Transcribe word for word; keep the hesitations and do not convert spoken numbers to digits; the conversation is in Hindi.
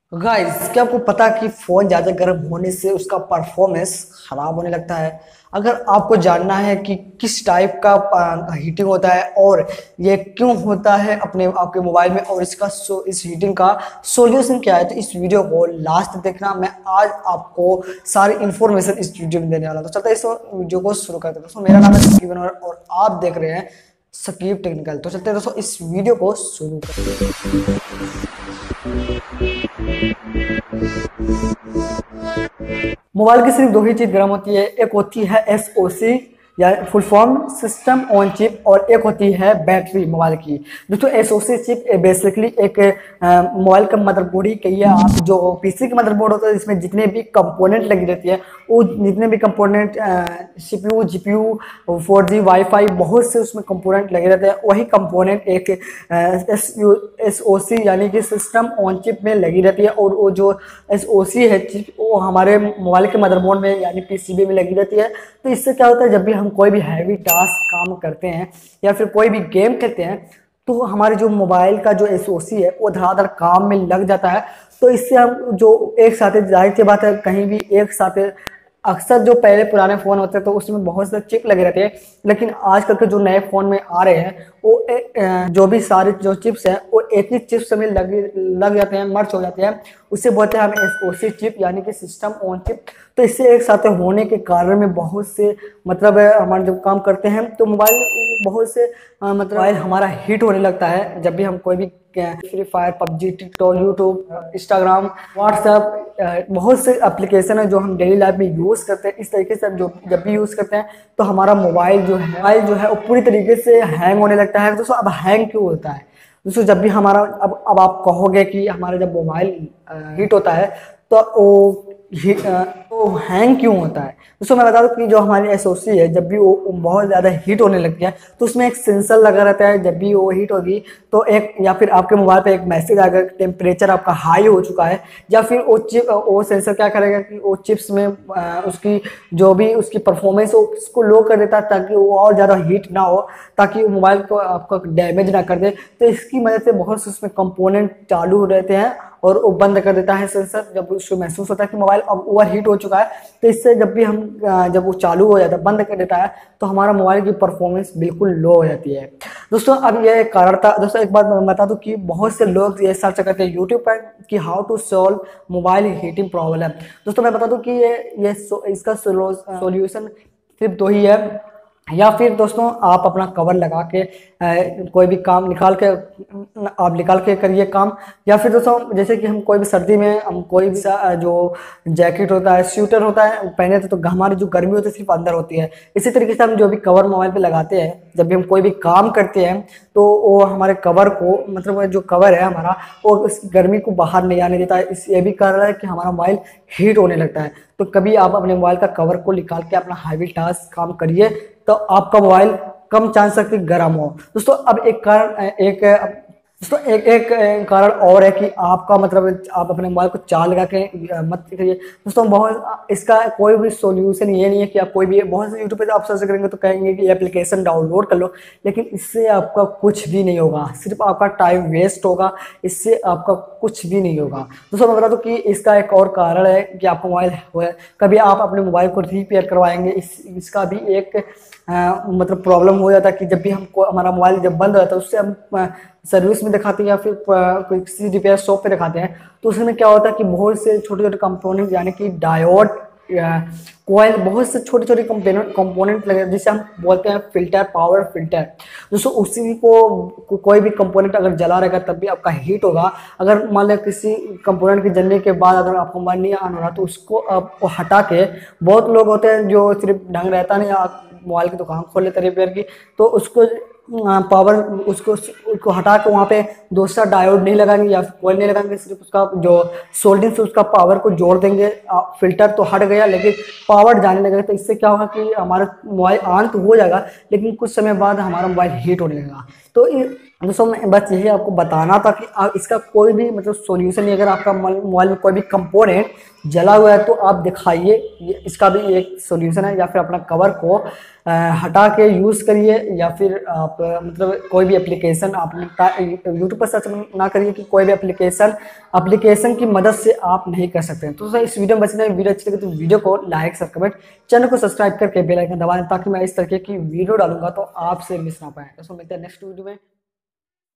गाइस, क्या आपको पता कि फोन ज़्यादा गर्म होने से उसका परफॉर्मेंस खराब होने लगता है। अगर आपको जानना है कि किस टाइप का हीटिंग होता है और ये क्यों होता है अपने आपके मोबाइल में और इसका सो, इस हीटिंग का सॉल्यूशन क्या है, तो इस वीडियो को लास्ट तक देखना। मैं आज आपको सारी इंफॉर्मेशन इस वीडियो में देने वाला हूं। तो चलते इस वीडियो को शुरू करते हैं। दोस्तों, मेरा नाम है सकीब अनवर और आप देख रहे हैं सकीब टेक्निकल। तो चलते हैं दोस्तों, इस वीडियो को शुरू करते हैं। मोबाइल की सिर्फ दो ही चीज गर्म होती है, एक होती है एस ओ सी या full form system on chip और एक होती है बैटरी मोबाइल की। दोस्तों, S O C chip basically एक मोबाइल का मदरबोर्ड ही कहिए आप। जो पीसी का मदरबोर्ड होता है इसमें जितने भी कंपोनेंट लगी रहती है, वो जितने भी component CPU GPU four G wifi बहुत से उसमें कंपोनेंट लगे रहते हैं, वही कंपोनेंट एक एस ओ सी यानी कि सिस्टम ऑन चिप में लगी रहती है। और वो जो एस ओ सी है चिप, वो हमारे मोबाइल के मदरबोर्ड में यानी पीसीबी में लगी रहती है। तो इससे क्या होता है, जब भी हम कोई भी हैवी टास्क काम करते हैं या फिर कोई भी गेम खेलते हैं, तो हमारे जो मोबाइल का जो एस ओ सी है वो धड़ाधड़ काम में लग जाता है। तो इससे हम जो एक साथ, जाहिर सी बात है, कहीं भी एक साथ, अक्सर जो पहले पुराने फ़ोन होते हैं तो उसमें बहुत से चिप लगे रहते हैं, लेकिन आजकल के जो नए फ़ोन में आ रहे हैं वो ए, जो भी सारे जो चिप्स हैं वो एक ही चिप्स में लग लग जाते हैं, मर्ज हो जाते हैं। उससे बोलते हैं हम एस ओ सी चिप यानी कि सिस्टम ऑन चिप। तो इससे एक साथ होने के कारण में बहुत से मतलब हमारे जब काम करते हैं तो मोबाइल बहुत से आ, मतलब मोबाइल हमारा हीट होने लगता है। जब भी हम कोई भी free fire, PUBG, TikTok, YouTube, Instagram, WhatsApp, बहुत से एप्लीकेशन है जो हम डेली लाइफ में यूज़ करते हैं। इस तरीके से जो जब भी यूज़ करते हैं तो हमारा मोबाइल जो है मोबाइल जो है वो पूरी तरीके से हैंग होने लगता है। दोस्तों, अब हैंग क्यों होता है? दोस्तों, जब भी हमारा अब अब आप कहोगे कि हमारा जब मोबाइल हीट होता है तो वो तो हैंग क्यों होता है? दोस्तों, मैं बता दूं कि जो हमारी एस ओ सी है, जब भी वो बहुत ज़्यादा हीट होने लगती है तो उसमें एक सेंसर लगा रहता है। जब भी वो हीट होगी तो एक या फिर आपके मोबाइल पे एक मैसेज आएगा, टेम्परेचर आपका हाई हो चुका है, या फिर वो चिप वो सेंसर क्या करेगा कि वो चिप्स में आ, उसकी जो भी उसकी परफॉर्मेंस हो उसको लो कर देता है ताकि वो और ज़्यादा हीट ना हो, ताकि वो मोबाइल को आपका डैमेज ना कर दे। तो इसकी वजह से बहुत से उसमें कंपोनेंट चालू रहते हैं और वो बंद कर देता है सेंसर जब उसको महसूस होता है कि मोबाइल अब ओवर हीट हो चुका है। तो इससे जब भी हम जब वो चालू हो जाता है, बंद कर देता है, तो हमारा मोबाइल की परफॉर्मेंस बिल्कुल लो हो जाती है। दोस्तों, अब ये एक कारण था। दोस्तों, एक बात मैं बता दूं कि बहुत से लोग ये सर्च करते हैं यूट्यूब पर कि how to solve mobile heating problem. दोस्तों, मैं बता दूं कि ये ये इसका सोल्यूशन सिर्फ दो ही है। या फिर दोस्तों, आप अपना कवर लगा के आ, कोई भी काम निकाल के आप निकाल के करिए काम। या फिर दोस्तों, जैसे कि हम कोई भी सर्दी में हम कोई भी जो जैकेट होता है, स्वेटर होता है पहने थे, तो हमारी जो गर्मी होती है सिर्फ अंदर होती है। इसी तरीके से हम जो भी कवर मोबाइल पे लगाते हैं, जब भी हम कोई भी काम करते हैं तो वो हमारे कवर को, मतलब जो कवर है हमारा, वो उस गर्मी को बाहर नहीं आने देता है। इस ये भी कारण है कि हमारा मोबाइल हीट होने लगता है। तो कभी आप अपने मोबाइल का कवर को निकाल के अपना हैवी टास्क काम करिए, तो आपका मोबाइल कम चांस है कि गर्म हो। दोस्तों, अब एक कारण एक दोस्तों एक एक कारण और है कि आपका मतलब आप अपने मोबाइल को चार्ज लगा के मत करिए। दोस्तों, बहुत इसका कोई भी सॉल्यूशन ये नहीं है कि आप कोई भी, बहुत से यूट्यूब पे आप सर्च करेंगे तो कहेंगे कि एप्लीकेशन डाउनलोड कर लो, लेकिन इससे आपका कुछ भी नहीं होगा, सिर्फ आपका टाइम वेस्ट होगा, इससे आपका कुछ भी नहीं होगा। दोस्तों, मैं बता दूं कि इसका एक और कारण है कि आपका मोबाइल, कभी आप अपने मोबाइल को रिपेयर करवाएंगे, इस इसका भी एक आ, मतलब प्रॉब्लम हो जाता है कि जब भी हमको हमारा मोबाइल जब बंद हो जाता है, उससे हम सर्विस में दिखाते हैं या फिर कोई किसी रिपेयर शॉप पे दिखाते हैं, तो उसमें क्या होता है कि बहुत से छोटे छोटे कंपोनेंट यानी कि डायोड, कोयल, बहुत से छोटे छोटे कंपोनेंट कंपोनेंट लगे जिसे हम बोलते हैं फिल्टर, पावर फिल्टर। दोस्तों, उसी को कोई भी कंपोनेंट अगर जला रहेगा तब भी आपका हीट होगा। अगर मान लो किसी कंपोनेंट के जलने के बाद अगर आपका मोबाइल नहीं ऑन हो रहा, तो उसको आप हटा के, बहुत लोग होते हैं जो सिर्फ ढंग रहता नहीं, आप मोबाइल की दुकान खोल लेते रिपेयर की, तो उसको पावर उसको उसको हटा के वहाँ पे दूसरा डायोड नहीं लगाएंगे या कोयल नहीं लगाएंगे, सिर्फ उसका जो सोल्डिंग से उसका पावर को जोड़ देंगे। फिल्टर तो हट गया लेकिन पावर जाने लगेगा। तो इससे क्या होगा कि हमारा मोबाइल ऑन तो हो जाएगा, लेकिन कुछ समय बाद हमारा मोबाइल हीट होने लगेगा। तो दोस्तों मैं बस यही आपको बताना था कि आप इसका कोई भी मतलब सॉल्यूशन नहीं, अगर आपका मोबाइल में कोई भी कंपोनेंट जला हुआ है तो आप दिखाइए, इसका भी एक सॉल्यूशन है। या फिर अपना कवर को हटा के यूज़ करिए, या फिर आप मतलब कोई भी एप्लीकेशन आप यूट्यूब पर सर्च ना करिए कि कोई भी एप्लीकेशन एप्लीकेशन की मदद से आप नहीं कर सकते। तो सर इस वीडियो में बचना, वीडियो अच्छी लगे तो वीडियो को लाइक शेयर कमेंट, चैनल को सब्सक्राइब करके बेल आइकन दबा दें ताकि मैं इस तरीके की वीडियो डालूंगा तो आपसे मिस ना पाए। तो मिलते हैं नेक्स्ट वीडियो में।